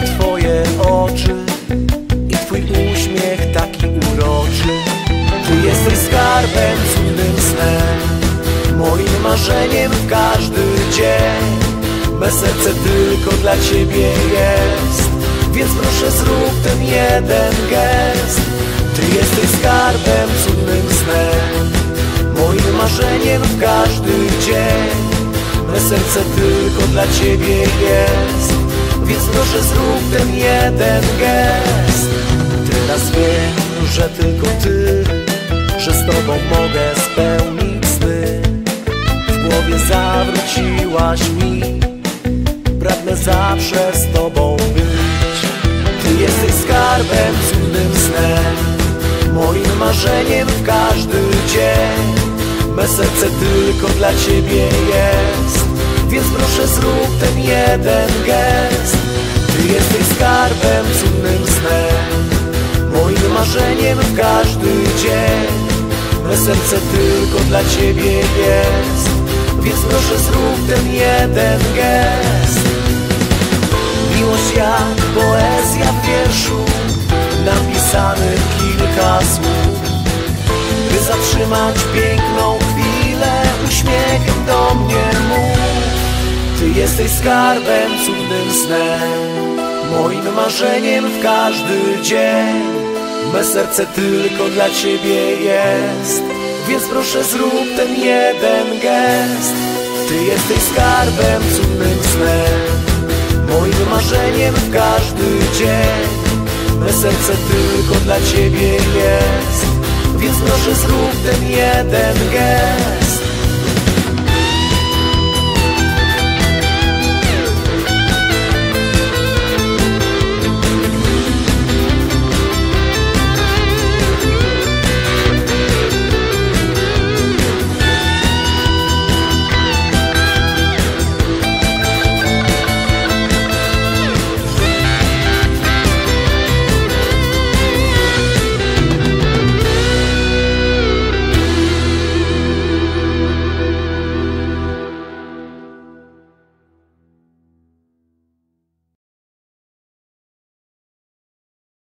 w twoje oczy i twój uśmiech taki uroczy. Ty jesteś skarbem, cudnym snem, moim marzeniem w każdy dzień. Me serce tylko dla ciebie jest, więc proszę zrób ten jeden gest. Ty jesteś skarbem, cudnym snem, moim marzeniem w każdy dzień. Me serce tylko dla ciebie jest, więc proszę zrób ten jeden gest. Teraz wiem, że tylko ty, że z tobą mogę spełnić sny. W głowie zawróciłaś mi, pragnę zawsze z tobą być. Ty jesteś skarbem, cudnym snem, moim marzeniem w każdy dzień. Me serce tylko dla ciebie jest, więc proszę zrób ten jeden gest. Ty jesteś skarbem, cudnym snem, moim marzeniem w każdy dzień. Me serce tylko dla ciebie jest, więc proszę zrób ten jeden gest. Miłość jak poezja w wierszu, napisanych kilka słów, by zatrzymać piękną chwilę, uśmiechem do mnie mów. Ty jesteś skarbem, cudnym snem, moim marzeniem w każdy dzień. Me serce tylko dla ciebie jest, więc proszę zrób ten jeden gest. Ty jesteś skarbem, cudnym snem, moim marzeniem w każdy dzień. Me serce tylko dla ciebie jest, więc proszę zrób ten jeden gest.